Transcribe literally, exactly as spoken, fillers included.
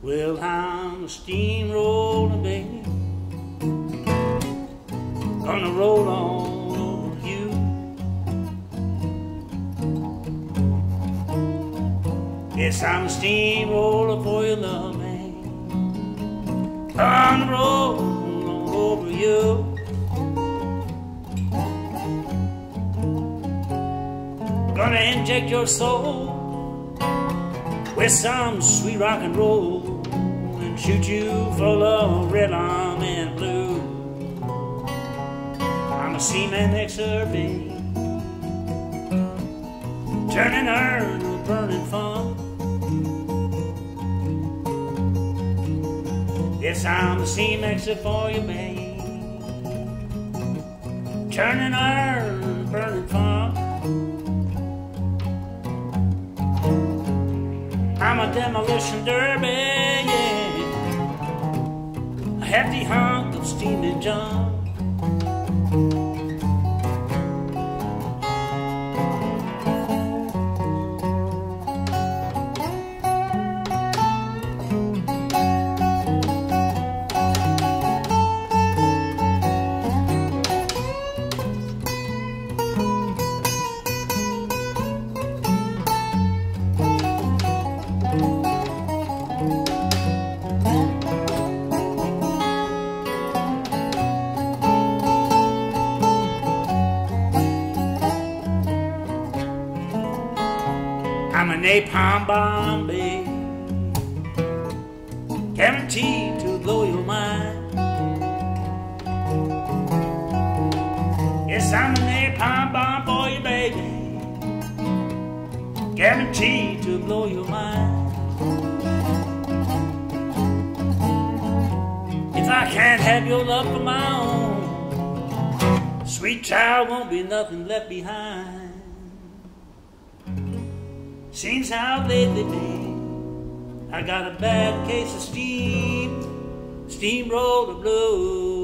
Well, I'm a steamroller, baby, gonna roll on over you. Yes, I'm a steamroller for your love, man, gonna roll on over you. Gonna inject your soul with some sweet rock and roll and shoot you full of rhythm and blue. I'm a cement mixer, babe, turning her to burning fun. Yes, I'm a cement mixer for you, babe, turning her to burning fun. I'm a demolition derby, yeah, a hefty hunk of steaming junk. I'm a napalm bomb, babe, guaranteed to blow your mind. Yes, I'm a napalm bomb for you, baby, guaranteed to blow your mind. If I can't have your love for my own, sweet child, won't be nothing left behind. Seems how lately, babe, I got a bad case of steam, steamroller blues.